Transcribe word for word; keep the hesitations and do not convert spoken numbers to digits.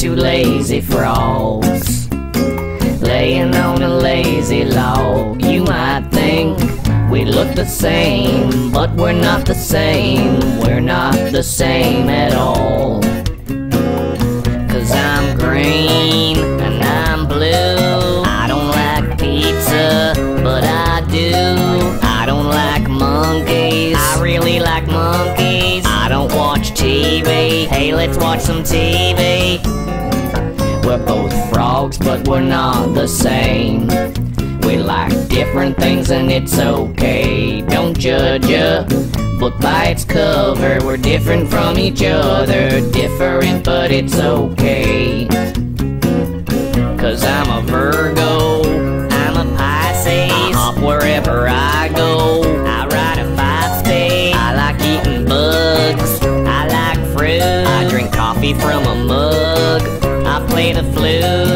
two lazy frogs laying on a lazy log. You might think we look the same, but we're not the same. We're not the same at all. Cause I'm green and I'm blue. I don't like pizza, but I do. I don't like monkeys. I really like monkeys. I don't watch T V. Hey, let's watch some T V. We're both frogs, but we're not the same. We like different things and it's okay. Don't judge a book by its cover. We're different from each other. Different, but it's okay. Cause I'm a Virgo, I'm a Pisces. I hop wherever I go. I ride a five-speed. I like eating bugs. I like fruit. I drink coffee from a mug. I play the flute.